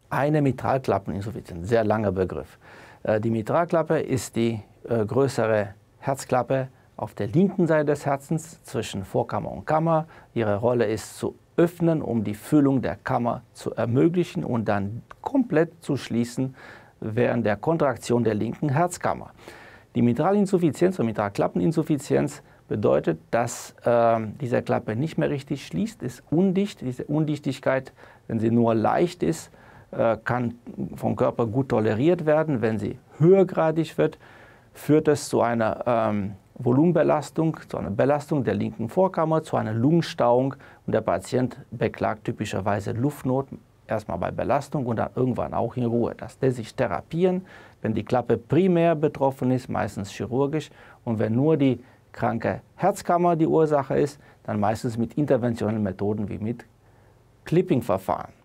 eine Mitralklappeninsuffizienz, sehr langer Begriff. Die Mitralklappe ist die größere Herzklappe auf der linken Seite des Herzens zwischen Vorkammer und Kammer. Ihre Rolle ist zu öffnen, um die Füllung der Kammer zu ermöglichen und dann komplett zu schließen während der Kontraktion der linken Herzkammer. Die Mitralinsuffizienz oder Mitralklappeninsuffizienz bedeutet, dass diese Klappe nicht mehr richtig schließt, ist undicht. Diese Undichtigkeit, wenn sie nur leicht ist, kann vom Körper gut toleriert werden. Wenn sie höhergradig wird, führt es zu einer Volumenbelastung, zu einer Belastung der linken Vorkammer, zu einer Lungenstauung und der Patient beklagt typischerweise Luftnot, erstmal bei Belastung und dann irgendwann auch in Ruhe. Das lässt sich therapieren, wenn die Klappe primär betroffen ist, meistens chirurgisch, und wenn nur die kranke Herzkammer die Ursache ist, dann meistens mit interventionellen Methoden wie mit Clipping-Verfahren.